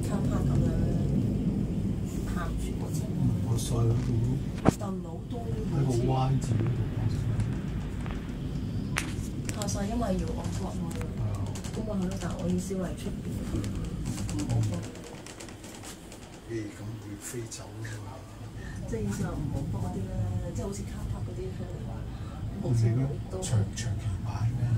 卡帕咁樣行住個車。 我上嗰度就唔係好多呢喺個灣字嗰度下晒，因為要按國內。咁我係咯，但係我意思係出邊唔好幫。 咁會飛走㗎嘛？ 即係意思話唔好幫嗰啲咧，即係好似卡帕嗰啲咧，好似都長期買咩？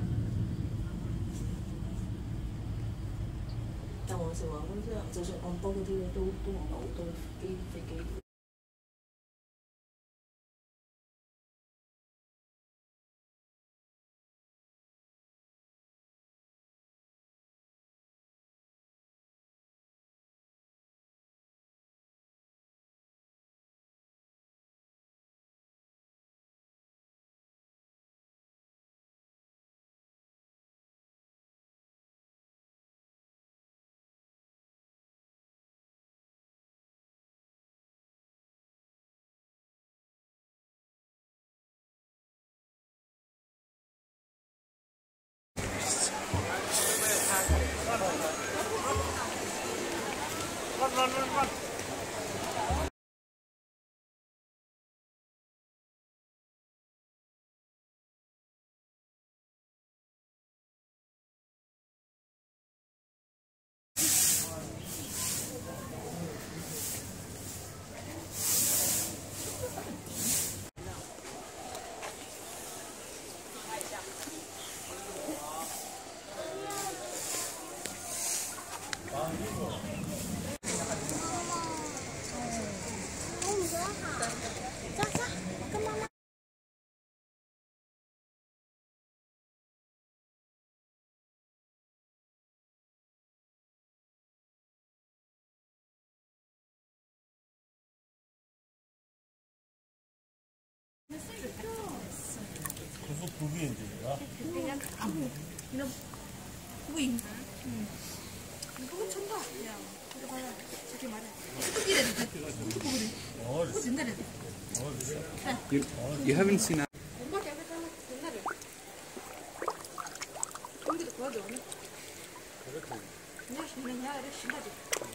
但我成日話即係，就算按波嗰啲咧，都唔係好多飛機。Run. 그거 부비인데요? 이런 부인. 그거 천다. 야, 이거 봐라. 저렇게 말해. 이래. 이거 보거든. 진짜래. You haven't seen that. 여기도 도와줘. 그냥 야를 신다지.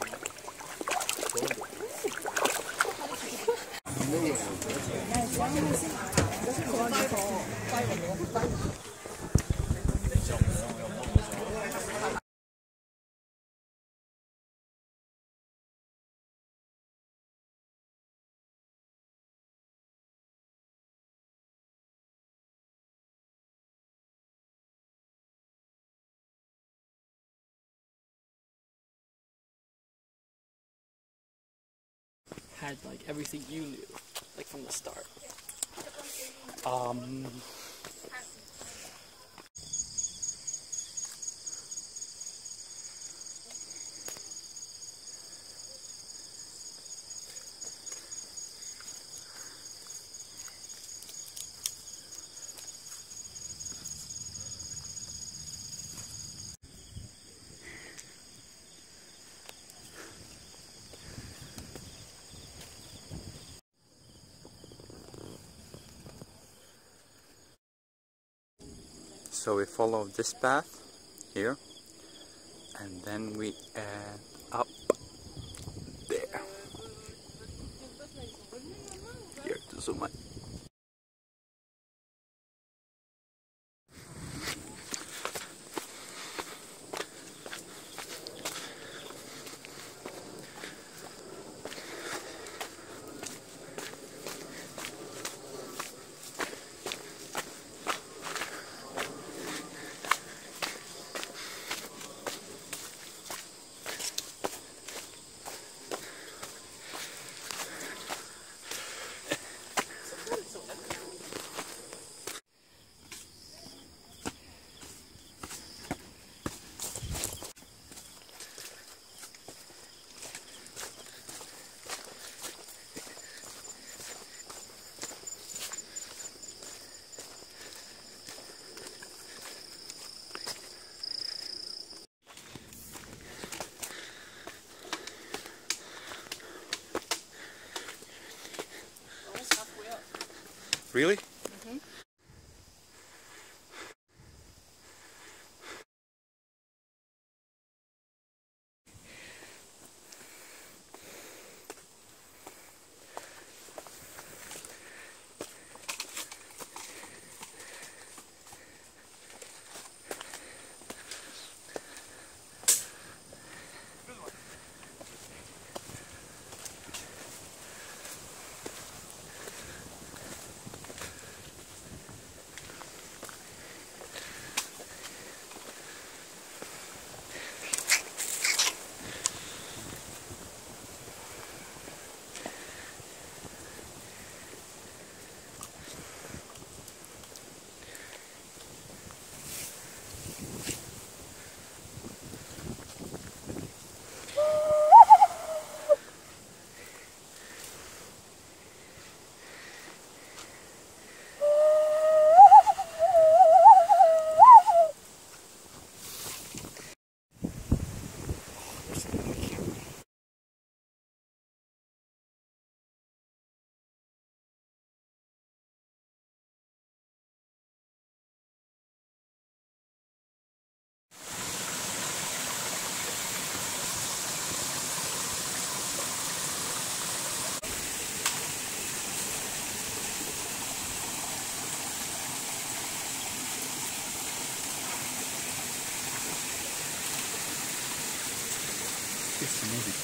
Had like everything you knew, like from the start. So we follow this path here, and then we add up there. Here to zoom in. Really? Mm-hmm. It's a movie.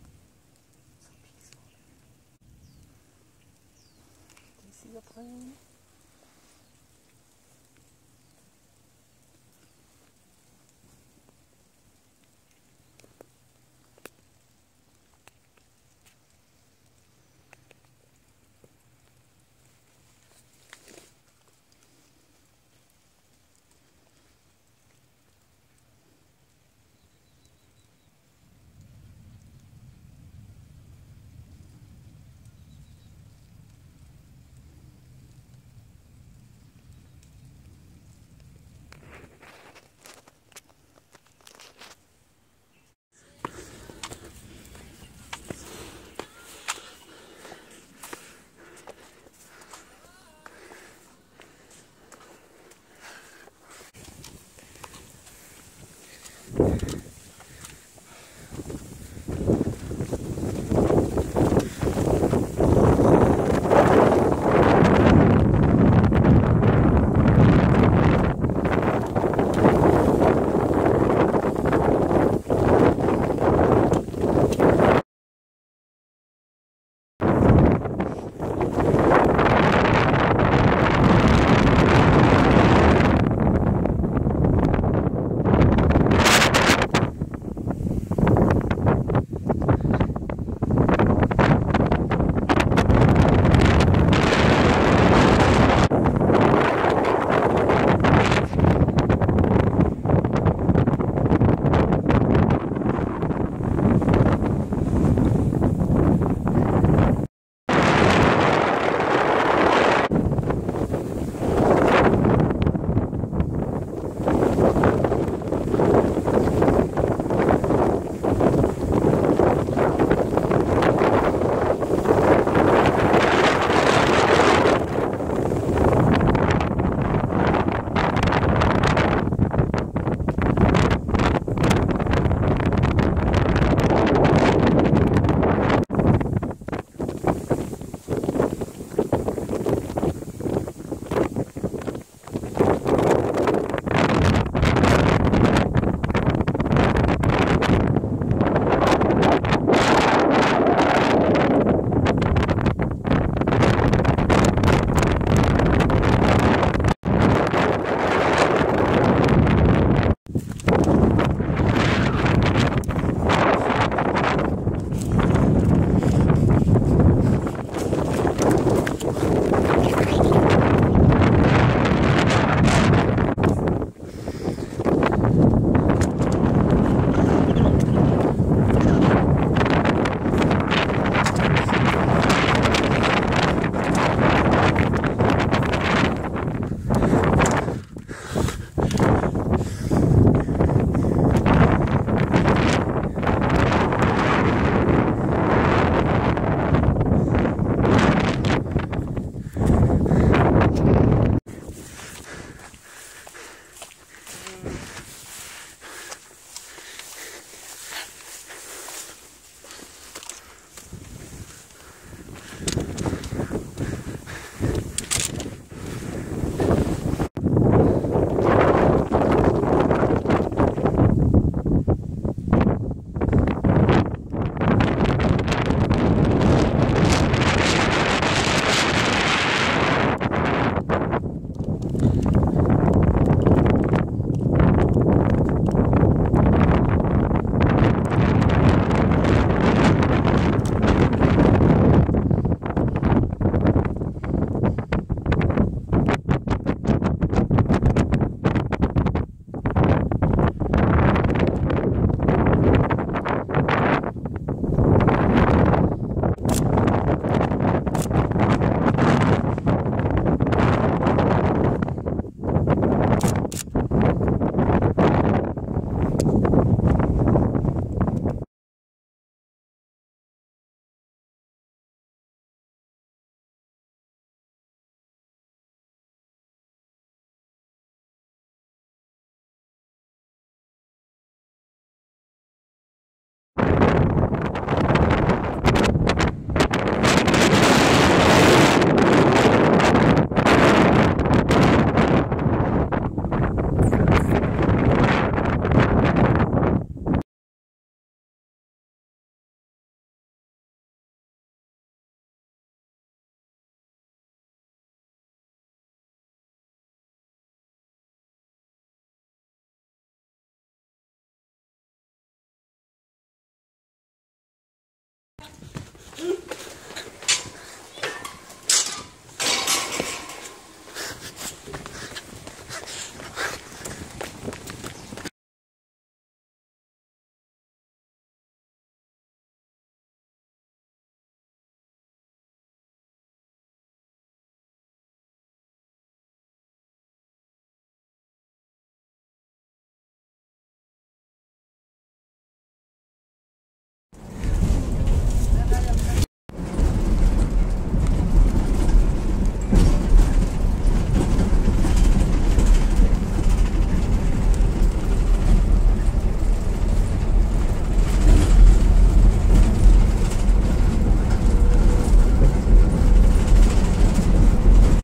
Do you see the plane?